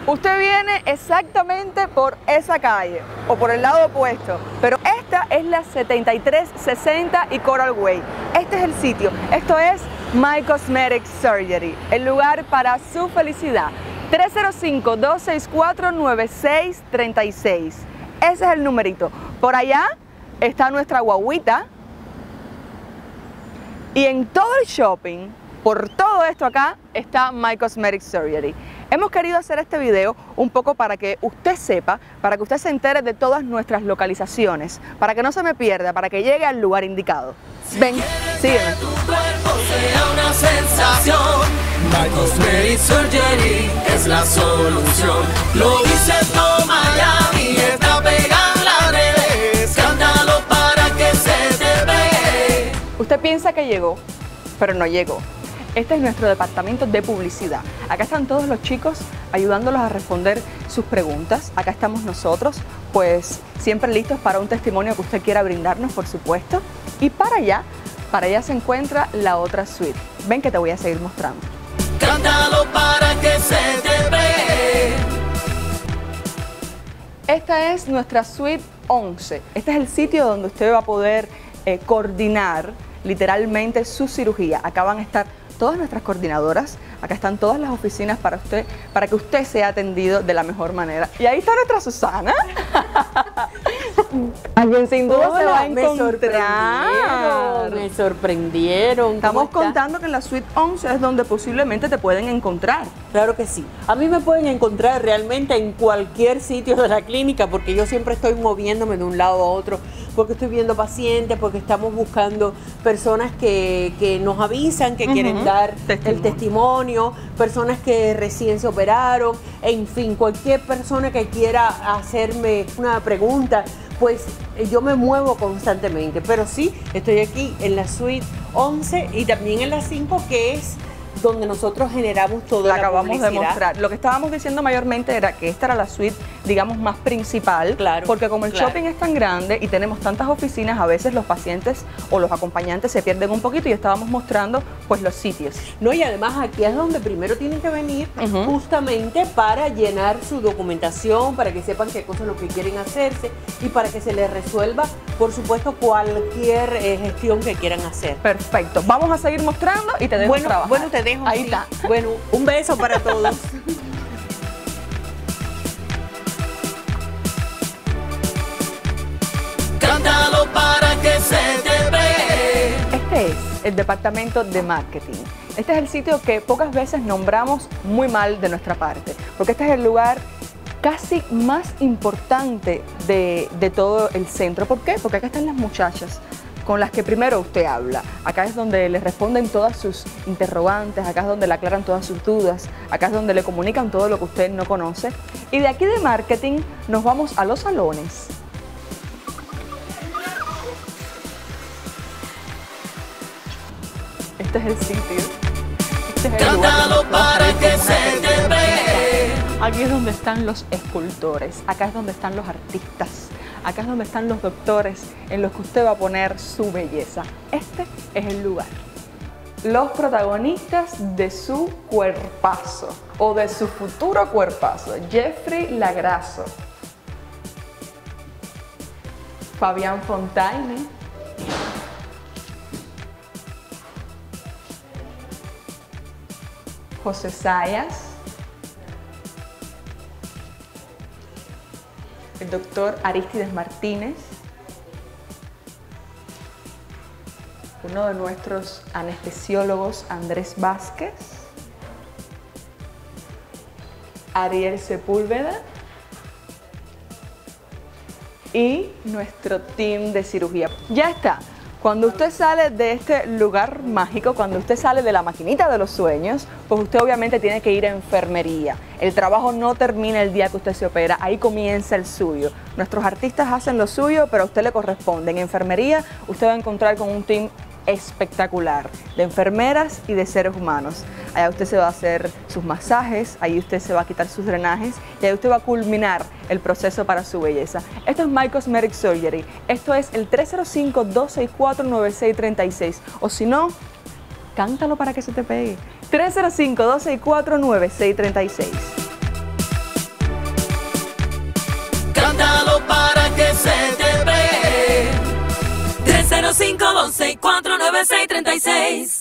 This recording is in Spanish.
Usted viene exactamente por esa calle o por el lado opuesto, pero esta es la 7360 y Coral Way. Este es el sitio, esto es My Cosmetic Surgery, el lugar para su felicidad. 305-264-9636, ese es el numerito. Por allá está nuestra guaguita y en todo el shopping, por todo esto acá, está My Cosmetic Surgery. Hemos querido hacer este video un poco para que usted sepa, para que usted se entere de todas nuestras localizaciones, para que no se me pierda, para que llegue al lugar indicado. Ven, sígueme. Tu cuerpo sea una sensación. My Cosmetic Surgery es la solución. Lo dices todo Miami, está pegada en las redes. Cántalo para que se te ve. Usted piensa que llegó, pero no llegó. Este es nuestro departamento de publicidad. Acá están todos los chicos ayudándolos a responder sus preguntas. Acá estamos nosotros, pues siempre listos para un testimonio que usted quiera brindarnos, por supuesto. Y para allá se encuentra la otra suite. Ven que te voy a seguir mostrando. Cántalo para que se te ve. Esta es nuestra suite 11. Este es el sitio donde usted va a poder coordinar literalmente su cirugía. Acá van a estar todas nuestras coordinadoras, acá están todas las oficinas para usted, para que usted sea atendido de la mejor manera. Y ahí está nuestra Susana, a quien sin duda se va a encontrar. Me sorprendieron. Estamos contando que en la suite 11 es donde posiblemente te pueden encontrar. Claro que sí. A mí me pueden encontrar realmente en cualquier sitio de la clínica porque yo siempre estoy moviéndome de un lado a otro, porque estoy viendo pacientes, porque estamos buscando personas que nos avisan que quieren dar el testimonio, personas que recién se operaron, en fin, cualquier persona que quiera hacerme una pregunta, pues yo me muevo constantemente. Pero sí, estoy aquí en la suite 11 y también en la 5, que es donde nosotros generamos toda la acabamos publicidad. de mostrar. Lo que estábamos diciendo mayormente era que esta era la suite, digamos, más principal, Claro, porque como el claro. shopping es tan grande y tenemos tantas oficinas, a veces los pacientes o los acompañantes se pierden un poquito y estábamos mostrando pues los sitios. No, y además aquí es donde primero tienen que venir justamente para llenar su documentación, para que sepan qué cosas es lo que quieren hacerse y para que se les resuelva, por supuesto, cualquier gestión que quieran hacer. Perfecto. Vamos a seguir mostrando y te dejo trabajar. Bueno, te dejo. Ahí sí. está. Bueno, un beso para todos. Cántalo para que se te ve. Este es el departamento de marketing. Este es el sitio que pocas veces nombramos muy mal de nuestra parte, porque este es el lugar casi más importante de todo el centro. ¿Por qué? Porque acá están las muchachas con las que primero usted habla. Acá es donde le responden todas sus interrogantes, acá es donde le aclaran todas sus dudas, acá es donde le comunican todo lo que usted no conoce. Y de aquí de marketing nos vamos a los salones. Este es el sitio. Este es el lugar Cántalo donde vamos a para ver que cómo se es. te ve. Aquí es donde están los escultores, acá es donde están los artistas, acá es donde están los doctores en los que usted va a poner su belleza. Este es el lugar. Los protagonistas de su cuerpazo o de su futuro cuerpazo: Jeffrey Lagrasso, Fabián Fontaine, José Sayas, el doctor Aristides Martínez, uno de nuestros anestesiólogos, Andrés Vázquez, Ariel Sepúlveda y nuestro team de cirugía. Ya está. Cuando usted sale de este lugar mágico, cuando usted sale de la maquinita de los sueños, pues usted obviamente tiene que ir a enfermería. El trabajo no termina el día que usted se opera, ahí comienza el suyo. Nuestros artistas hacen lo suyo, pero a usted le corresponde. En enfermería usted va a encontrar con un team espectacular de enfermeras y de seres humanos. Allá usted se va a hacer sus masajes, ahí usted se va a quitar sus drenajes y ahí usted va a culminar el proceso para su belleza. Esto es My Cosmetic Surgery. Esto es el 305-264-9636. O si no, cántalo para que se te pegue. 305-264-9636. 512-496-36.